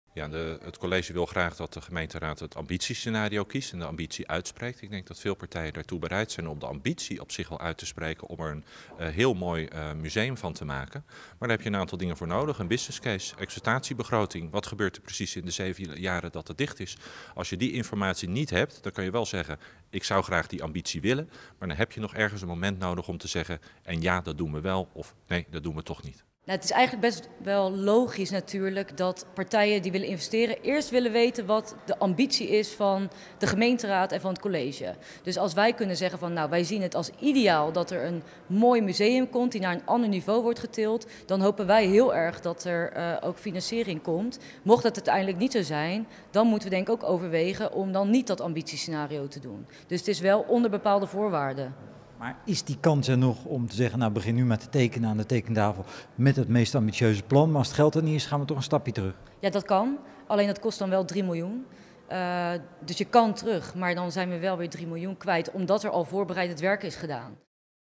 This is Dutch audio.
Ja, het college wil graag dat de gemeenteraad het ambitiescenario kiest en de ambitie uitspreekt. Ik denk dat veel partijen daartoe bereid zijn om de ambitie op zich wel uit te spreken om er een heel mooi museum van te maken. Maar daar heb je een aantal dingen voor nodig. Een business case, exploitatiebegroting. Wat gebeurt er precies in de 7 jaren dat het dicht is? Als je die informatie niet hebt, dan kan je wel zeggen, ik zou graag die ambitie willen. Maar dan heb je nog ergens een moment nodig om te zeggen, en ja, dat doen we wel, of nee, dat doen we toch niet. Nou, het is eigenlijk best wel logisch natuurlijk dat partijen die willen investeren eerst willen weten wat de ambitie is van de gemeenteraad en van het college. Dus als wij kunnen zeggen van nou wij zien het als ideaal dat er een mooi museum komt die naar een ander niveau wordt getild, dan hopen wij heel erg dat er ook financiering komt. Mocht dat uiteindelijk niet zo zijn, dan moeten we denk ik ook overwegen om dan niet dat ambitiescenario te doen. Dus het is wel onder bepaalde voorwaarden. Maar is die kans er nog om te zeggen, nou begin nu met te tekenen aan de tekentafel met het meest ambitieuze plan, maar als het geld er niet is, gaan we toch een stapje terug? Ja, dat kan. Alleen dat kost dan wel 3 miljoen. Dus je kan terug, maar dan zijn we wel weer 3 miljoen kwijt, omdat er al voorbereidend werk is gedaan.